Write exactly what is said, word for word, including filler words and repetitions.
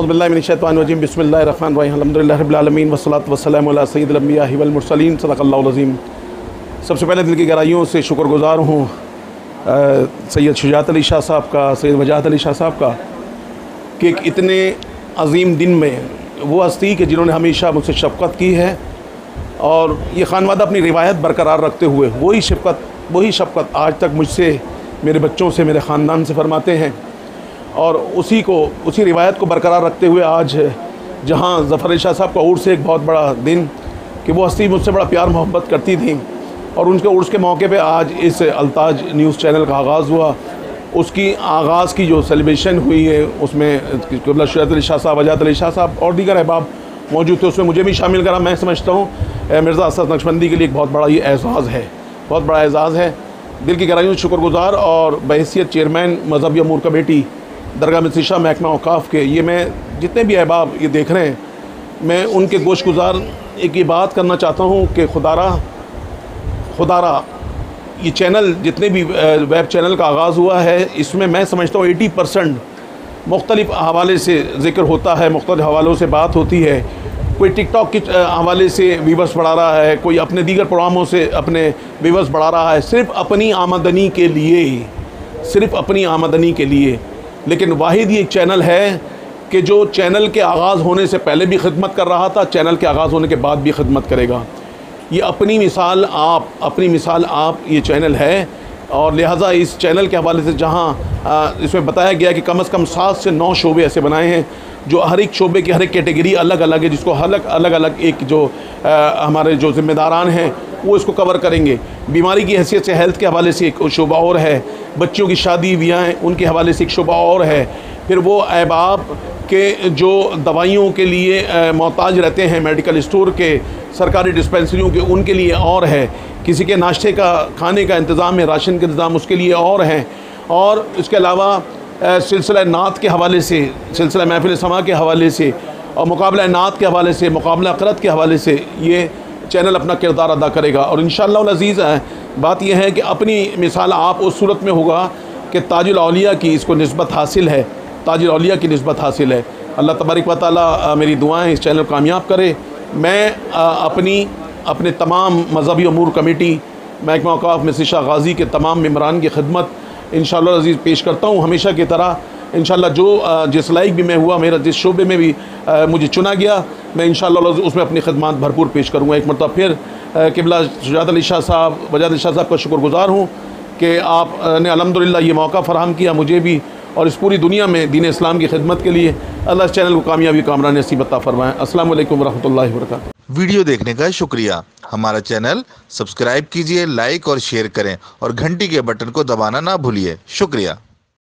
औज़ुबिल्लाहि मिनश्शैतानिर्रजीम बिस्मिल्लाहिर्रहमानिर्रहीम अल्हम्दुलिल्लाहि रब्बिल आलमीन वस्सलातु वस्सलामु अला सय्यिदिल अंबिया वल मुरसलीन सदक़ल्लाहुल अज़ीम। सबसे पहले दिल की गहराइयों से शुक्रगुज़ार हूँ सैयद शुजात अली शाह साहब का, सैयद वजाहत अली शाह साहब का, कि एक इतने अजीम दिन में वो हस्ती कि जिन्होंने हमेशा मुझसे शफ़क़त की है और ये खानवादा अपनी रिवायत बरकरार रखते हुए वही शफ़क़त वही शफ़क़त आज तक मुझसे, मेरे बच्चों से, मेरे ख़ानदान से फरमाते हैं। और उसी को उसी रिवायत को बरकरार रखते हुए आज जहाँ ज़फ़री शाह साहब का उर्स एक बहुत बड़ा दिन कि वो हस्ती मुझसे बड़ा प्यार मोहब्बत करती थी और उनके उर्स के मौके पे आज इस अल्ताज न्यूज़ चैनल का आगाज़ हुआ। उसकी आगाज़ की जो सेलिब्रेशन हुई है उसमें क़िबला शुजात अली शाह साहब, वजाहत अली शाह साहब और दीगर अहबाब मौजूद थे, उसमें मुझे भी शामिल करा। मैं समझता हूँ मिर्ज़ा असद नक्शबंदी के लिए एक बहुत बड़ा ये एज़ाज़ है, बहुत बड़ा एज़ाज़ है। दिल की गहराइयों से शुक्रगुज़ार और बहैसियत चेयरमैन मज़हबी अमूर कमेटी दरगाह मिस्री शाह महकमा औक़ाफ़ के, ये मैं जितने भी अहबाब ये देख रहे हैं, मैं उनके गोशगुज़ार एक ये बात करना चाहता हूँ कि खुदारा खुदारा ये चैनल जितने भी वेब चैनल का आगाज़ हुआ है, इसमें मैं समझता हूँ अस्सी परसेंट मुख्तलिफ़ हवाले से ज़िक्र होता है, मुख्तलिफ़ हवालों से बात होती है। कोई टिकटॉक के हवाले से व्यूवर्स बढ़ा रहा है, कोई अपने दीगर प्रोग्रामों से अपने व्यूवर्स बढ़ा रहा है, सिर्फ़ अपनी आमदनी के लिए, सिर्फ़ अपनी आमदनी के लिए। लेकिन वाहिद ये एक चैनल है कि जो चैनल के आगाज़ होने से पहले भी खिदमत कर रहा था, चैनल के आगाज़ होने के बाद भी खिदमत करेगा। ये अपनी मिसाल आप अपनी मिसाल आप ये चैनल है और लिहाजा इस चैनल के हवाले से जहाँ इसमें बताया गया कि कम अज़ कम सात से नौ शोबे ऐसे बनाए हैं जो हर एक शोबे की हर एक कैटेगरी अलग अलग है, जिसको अलग अलग अलग एक जो आ, हमारे जो ज़िम्मेदारान हैं वो इसको कवर करेंगे। बीमारी की हैसियत से हेल्थ के हवाले से एक शोबा और है, बच्चों की शादी ब्याह हैं उनके हवाले से एक शोबा और है, फिर वो अहबाब के जो दवाइयों के लिए मोहताज रहते हैं मेडिकल स्टोर के, सरकारी डिस्पेंसरियों के, उनके लिए और है, किसी के नाश्ते का खाने का इंतज़ाम है, राशन का इंतज़ाम उसके लिए और हैं। और इसके अलावा सिलसिला नात के हवाले से, सिलसिला महफिल समा के हवाले से और मुकाबला नात के हवाले से, मुकाबला क़रत के हवाले से ये चैनल अपना किरदार अदा करेगा। और इंशाअल्लाह अज़ीज़ बात यह है कि अपनी मिसाल आप उस सूरत में होगा कि ताजुल औलिया की इसको निस्बत हासिल है, ताजुल औलिया की निस्बत हासिल है। अल्लाह तबारक व तआला मेरी दुआएं इस चैनल को कामयाब करे। मैं अपनी अपने तमाम मज़हबी अमूर कमेटी महकमा औक़ाफ़ मिस्री शाह गाज़ी के तमाम मेम्बरान की खिदमत इंशाअल्लाह अज़ीज़ पेश करता हूँ हमेशा की तरह। इंशाअल्लाह जो जिस लायक भी मैं हुआ, मेरा जिस शोबे में भी मुझे चुना गया, मैं इंशाअल्लाह उसमें अपनी खिदमत भरपूर पेश करूँगा। एक मरतबा फिर क़िबला शुजात अली शाह साहब, वजाहत अली शाह साहब का शुक्रगुज़ार हूँ कि आपने अल्हम्दुलिल्लाह ये मौका फ़राहम किया मुझे भी और इस पूरी दुनिया में दीन इस्लाम की खिदमत के लिए। अल्लाह इस चैनल को कामयाबी कामरान नसीब अता फरमाएँ। अस्सलाम वालेकुम वरहमतुल्लाहि वबरकातुहू। वीडियो देखने का शुक्रिया। हमारा चैनल सब्सक्राइब कीजिए, लाइक और शेयर करें और घंटी के बटन को दबाना ना भूलिए। शुक्रिया।